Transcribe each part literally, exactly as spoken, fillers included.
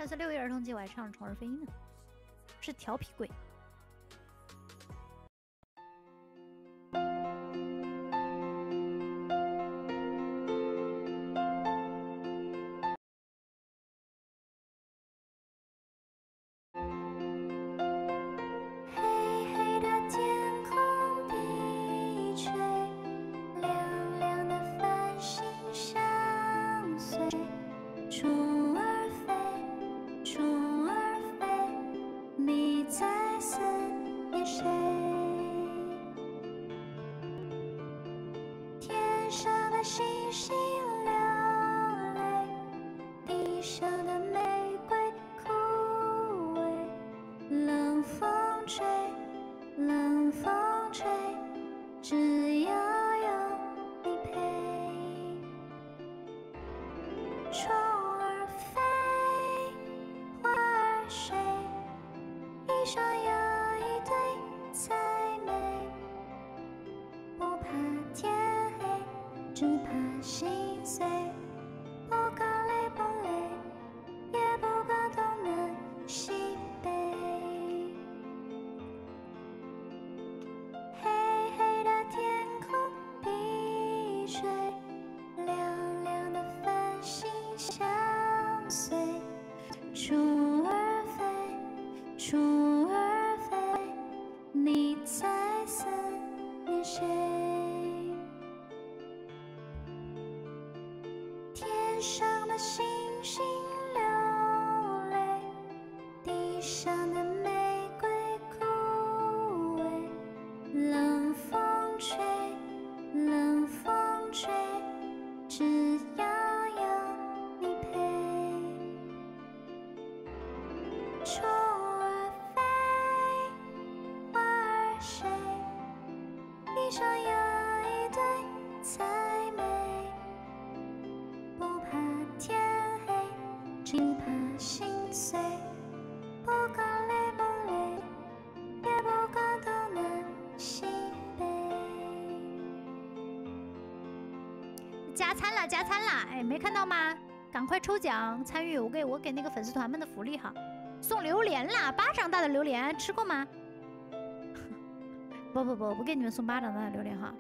上次六一儿童节我还唱了《宠儿飞》呢，是调皮鬼。抽奖参与，我给我给那个粉丝团们的福利哈，送榴莲啦，巴掌大的榴莲吃过吗？不不不，不给你们送巴掌大的榴莲哈，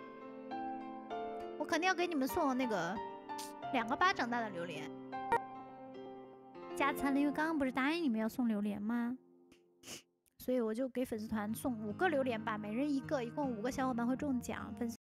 我肯定要给你们送那个两个巴掌大的榴莲。加餐了，因为刚刚不是答应你们要送榴莲吗？所以我就给粉丝团送五个榴莲吧，每人一个，一共五个小伙伴会中奖。粉丝